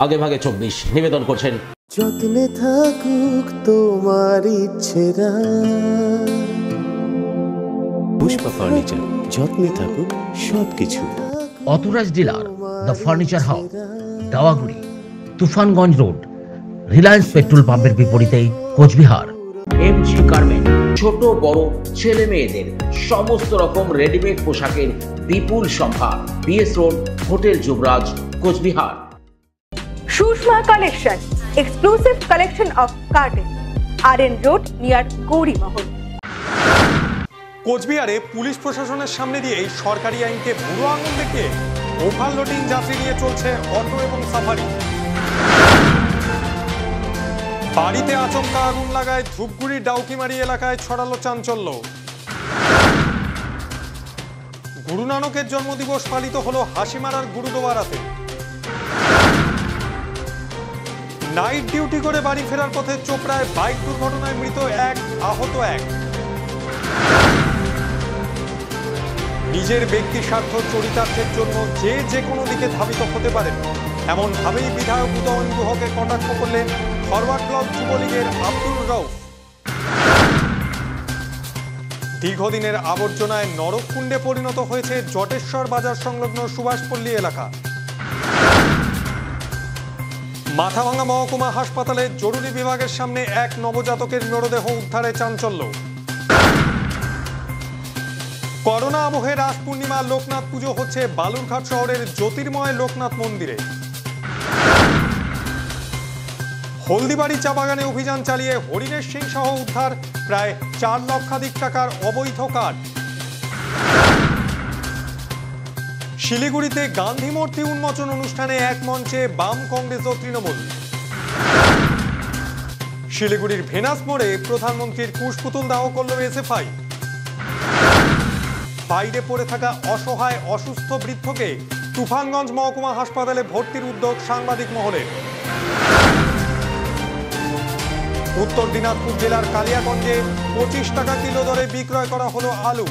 আগেভাগে 24 নিবেদন করছেন। যত্নে থাকুক তোমার ইচ্ছেরা, পুষ্পা ফার্নিচার, যত্নে থাকুক সবকিছু। Authorised dealer the furniture house, Dawaguri, Tufanganj road, Reliance petrol পাম্পের বিপরীতে, কোচবিহার। এমজি গার্মেন্ট, ছোট বড় ছেলে মেয়েদের সমস্ত রকম রেডিমেড পোশাকের বিপুল সম্ভার। BS road, hotel Yuvraj, Cooch Behar. Shushma Collection, exclusive collection of curtains, RN Road near Gauri Mahal. কোচবিহারে পুলিশ প্রশাসনের সামনে দিয়ে এই সরকারি আইনকে বুড়ো আঙুল দেখিয়ে ওভারলোডিং যাত্রী নিয়ে চলছে অটো এবং সাফারি। বাড়িতে আচমকা আগুন লাগায় ধূপগুড়ির ডাউকিমারি এলাকায় ছড়ালো চাঞ্চল্য। গুরু নানকের জন্মদিবস পালিত হলো হাসিমারার গুরুদুয়ারাতে। নাইট ডিউটি করে বাড়ি ফেরার পথে চোপড়ায় বাইক দুর্ঘটনায় মৃত এক, আহত এক। নিজের ব্যক্তি স্বার্থ চরিতার্থের জন্য যে কোনো দিকে ধাবিত হতে পারেন, এমন ভাবেই বিধায়ক উদয়ন গুহকে কটাক্ষ করলেন ফরওয়ার্ড ব্লক যুবলীগের আব্দুল রউফ। দীর্ঘদিনের আবর্জনায় নরককুণ্ডে পরিণত হয়েছে জটেশ্বর বাজার সংলগ্ন সুভাষপল্লী এলাকা। মাথাভাঙা মহকুমা হাসপাতালে জরুরি বিভাগের সামনে এক নবজাতকের মৃতদেহ উদ্ধারে চাঞ্চল্য। করোনা আবহে রাস পূর্ণিমা লোকনাথ পুজো হচ্ছে বালুরঘাট শহরের জ্যোতির্ময় লোকনাথ মন্দিরে। হলদিবাড়ি চা বাগানে অভিযান চালিয়ে হরিণের সিং সহ উদ্ধার প্রায় 4 লক্ষাধিক টাকার অবৈধ কাঠ। শিলিগুড়িতে গান্ধী মূর্তি উন্মোচন অনুষ্ঠানে এক মঞ্চে বাম, কংগ্রেস ও তৃণমূল। শিলিগুড়ির ভেনাস মোড়ে প্রধানমন্ত্রীর কুশপুতুল দাহ করল এসএফআই। বাইরে পড়ে থাকা অসহায় অসুস্থ বৃদ্ধকে তুফানগঞ্জ মহকুমা হাসপাতালে ভর্তির উদ্যোগ সাংবাদিক মহলে। উত্তর দিনাজপুর জেলার কালিয়াগঞ্জে 25 টাকা কিলো দরে বিক্রয় করা হলো আলু।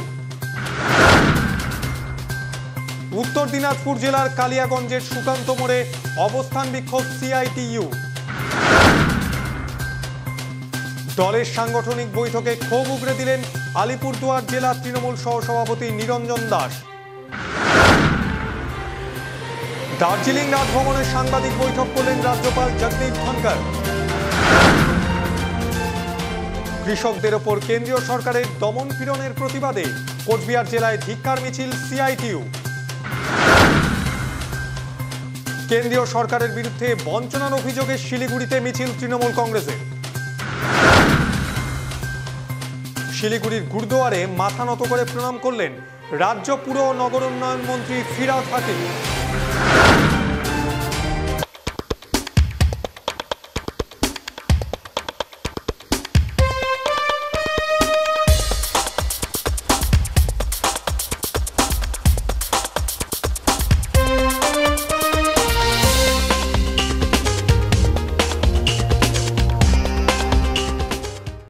উত্তর দিনাজপুর জেলার কালিয়াগঞ্জের সুকান্ত মোড়ে অবস্থান বিক্ষোভ সিআইটিইউ। দলের সাংগঠনিক বৈঠকে ক্ষোভ উগরে দিলেন আলিপুরদুয়ার জেলা তৃণমূল সহসভাপতি নিরঞ্জন দাস। দার্জিলিং রাজভবনে সাংবাদিক বৈঠক করলেন রাজ্যপাল জগদীপ ধনকর। কৃষকদের ওপর কেন্দ্রীয় সরকারের দমন পীড়নের প্রতিবাদে কোচবিহার জেলায় ধিক্কার মিছিল সিআইটিইউ। কেন্দ্রীয় সরকারের বিরুদ্ধে বঞ্চনার অভিযোগে শিলিগুড়িতে মিছিল তৃণমূল কংগ্রেসের। শিলিগুড়ির গুরুদুয়ারে মাথা নত করে প্রণাম করলেন রাজ্য পুর ও নগর উন্নয়ন মন্ত্রী ফিরহাদ হাকিম।